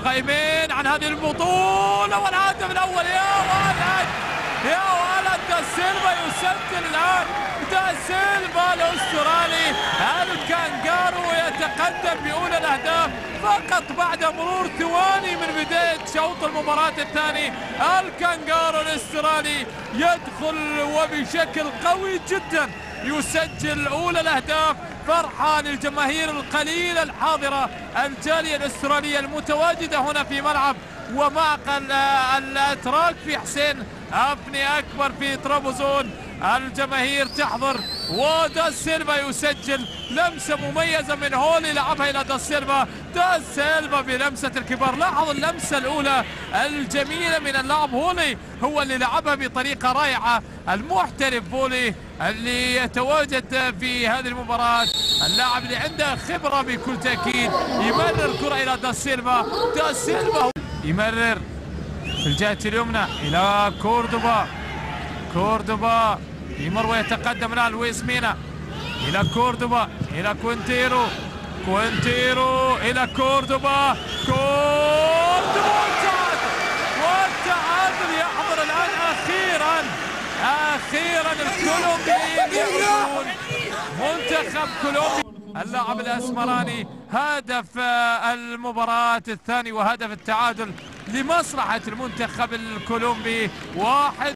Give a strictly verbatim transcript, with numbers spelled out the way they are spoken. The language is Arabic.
غايبين عن هذه البطولة، والهدف الأول يا ولد يا ولد، دا سيلفا يسجل الآن، دا سيلفا الأسترالي الكانجارو يتقدم بأولى الأهداف فقط بعد مرور ثواني من بداية شوط المباراة الثاني. الكانجارو الأسترالي يدخل وبشكل قوي جدا يسجل أولى الأهداف. فرحة للجماهير القليلة الحاضرة، الجالية الأسترالية المتواجدة هنا في ملعب ومعقل الأتراك في حسين أبني أكبر في ترابزون. الجماهير تحضر، ودا سيلفا يسجل لمسة مميزة من هولي لعبها إلى دا سيلفا. دا سيلفا بلمسة الكبار، لاحظ اللمسة الأولى الجميلة من اللاعب هولي، هو اللي لعبها بطريقة رائعة. المحترف هولي اللي يتواجد في هذه المباراة، اللاعب اللي عنده خبرة بكل تأكيد، يمرر الكرة إلى دا سيلفا. دا سيلفا يمرر في الجهة اليمنى إلى كوردوبا. كوردوبا يمر ويتقدم الآن لويس مينا إلى كوردوبا إلى كوينتيرو. كوينتيرو إلى كوردوبا. كوردوبا والتعادل، والتعادل يحضر الآن أخيرا أخيرا الكولومبيين يحضرون. منتخب كولومبيا اللاعب الأسمراني هدف المباراة الثاني وهدف التعادل لمصلحة المنتخب الكولومبي. واحد